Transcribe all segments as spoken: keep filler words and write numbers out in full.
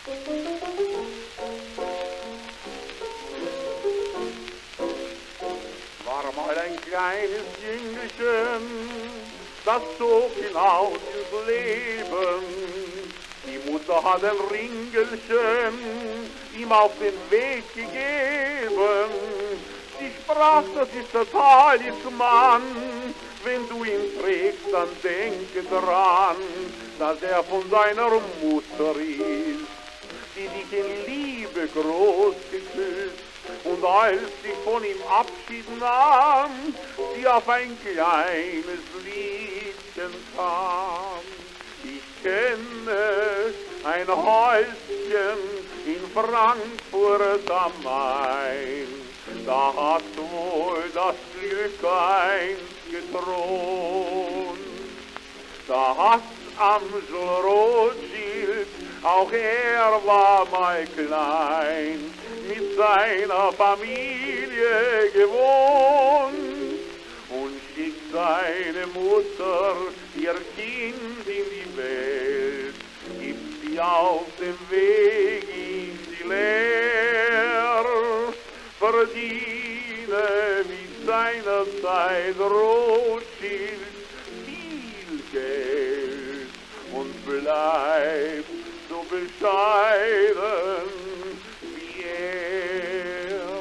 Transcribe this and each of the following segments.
War mal ein kleines Jüngelchen, das zog hinaus ins Leben. Die Mutter hat ein Ringelchen ihm auf den Weg gegeben. Sie sprach, das ist der Talisman, wenn du ihn trägst, dann denke dran, dass er von seiner Mutter ist, die dich in Liebe groß geküsst. Und als sie von ihm Abschied nahm, sie auf ein kleines Liedchen kam. Ich kenne ein Häuschen in Frankfurt am Main, da hat wohl das Glück einst gethront. Da hat Amsel Rothschild, auch er war mal klein, mit seiner Familie gewohnt und schickt seine Mutter ihr Kind in die Welt, gibt sie auf dem Weg in die Lehr, verdiene mit seiner Zeit Rothschild viel Geld und bleibt so bescheiden wie er.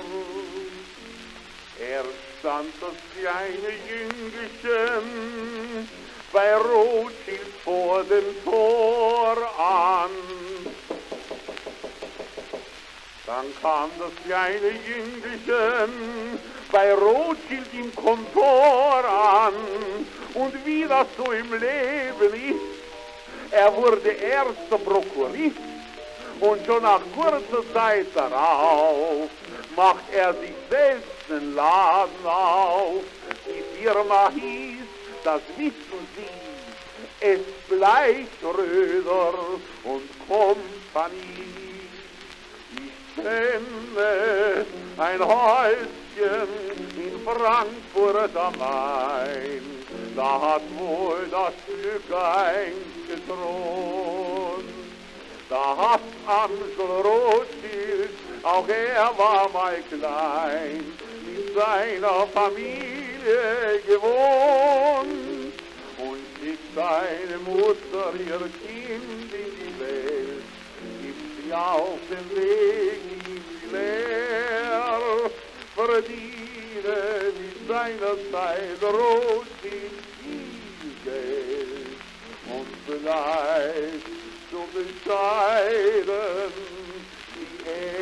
Er stand das kleine Jüngelchen bei Rothschild vor dem Tor an. Dann kam das kleine Jüngelchen bei Rothschild im Kontor an. Und wie das so im Leben ist, er wurde erster Prokurist und schon nach kurzer Zeit darauf macht er sich selbst den Laden auf. Die Firma hieß, das wissen Sie, es bleibt Röder und Kompanie. Ich kenne ein Häuschen in Frankfurt am Main, da hat wohl das Glück einst gethront. Da hat Amsel Rothschild, auch er war mal klein, mit seiner Familie gewohnt und schickt seine Mutter ihr Kind in die Welt, gibt sie auf den Weg in die Lehr, verdiene mit seiner Zeit Rothschild viel Geld und bleibt so bescheiden wie er.